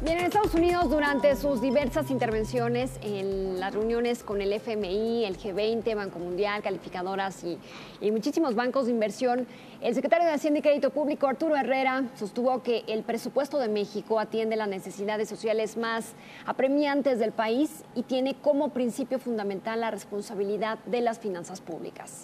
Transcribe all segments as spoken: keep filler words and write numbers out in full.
Bien, en Estados Unidos, durante sus diversas intervenciones en las reuniones con el F M I, el G veinte, Banco Mundial, calificadoras y, y muchísimos bancos de inversión, el secretario de Hacienda y Crédito Público, Arturo Herrera, sostuvo que el presupuesto de México atiende las necesidades sociales más apremiantes del país y tiene como principio fundamental la responsabilidad de las finanzas públicas.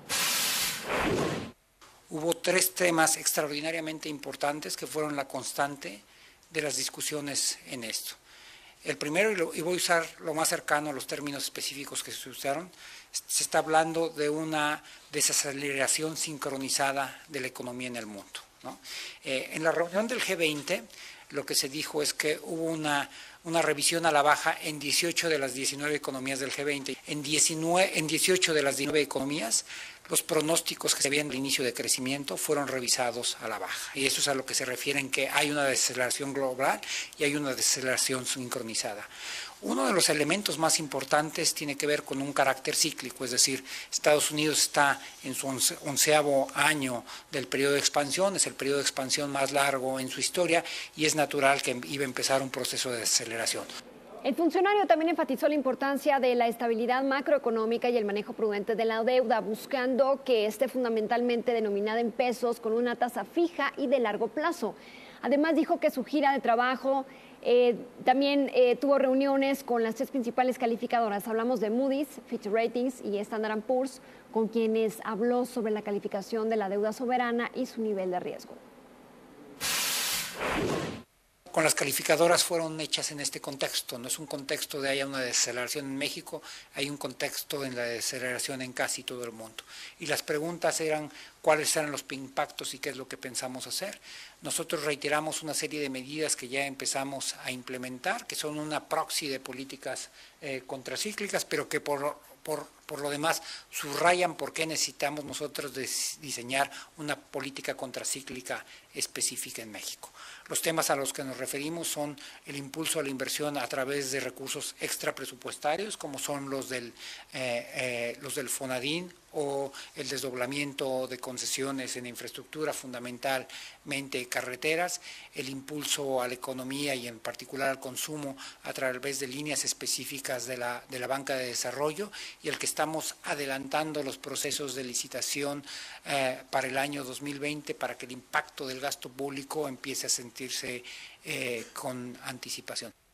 Hubo tres temas extraordinariamente importantes que fueron la constante de las discusiones en esto. El primero, y, lo, y voy a usar lo más cercano a los términos específicos que se usaron, se está hablando de una desaceleración sincronizada de la economía en el mundo, ¿no? Eh, en la reunión del G veinte, lo que se dijo es que hubo una, una revisión a la baja en dieciocho de las diecinueve economías del G veinte. En, diecinueve, en dieciocho de las diecinueve economías, los pronósticos que se habían al inicio de crecimiento fueron revisados a la baja. Y eso es a lo que se refiere en que hay una desaceleración global y hay una desaceleración sincronizada. Uno de los elementos más importantes tiene que ver con un carácter cíclico, es decir, Estados Unidos está en su once, onceavo año del periodo de expansión, es el periodo de expansión más largo en su historia y es natural que iba a empezar un proceso de desaceleración. El funcionario también enfatizó la importancia de la estabilidad macroeconómica y el manejo prudente de la deuda, buscando que esté fundamentalmente denominada en pesos con una tasa fija y de largo plazo. Además dijo que su gira de trabajo eh, también eh, tuvo reuniones con las tres principales calificadoras. Hablamos de Moody's, Fitch Ratings y Standard and Poor's, con quienes habló sobre la calificación de la deuda soberana y su nivel de riesgo. Con las calificadoras fueron hechas en este contexto, no es un contexto de haya una desaceleración en México, hay un contexto en la desaceleración en casi todo el mundo. Y las preguntas eran cuáles eran los impactos y qué es lo que pensamos hacer. Nosotros reiteramos una serie de medidas que ya empezamos a implementar, que son una proxy de políticas eh, contracíclicas, pero que por, por, por lo demás subrayan por qué necesitamos nosotros diseñar una política contracíclica específica en México. Los temas a los que nos referimos son el impulso a la inversión a través de recursos extrapresupuestarios, como son los del, eh, eh, los del FONADIN o el desdoblamiento de concesiones en infraestructura, fundamentalmente carreteras, el impulso a la economía y en particular al consumo a través de líneas específicas de la, de la banca de desarrollo y el que estamos adelantando los procesos de licitación eh, para el año dos mil veinte para que el impacto del gasto público empiece a sentirse eh, con anticipación.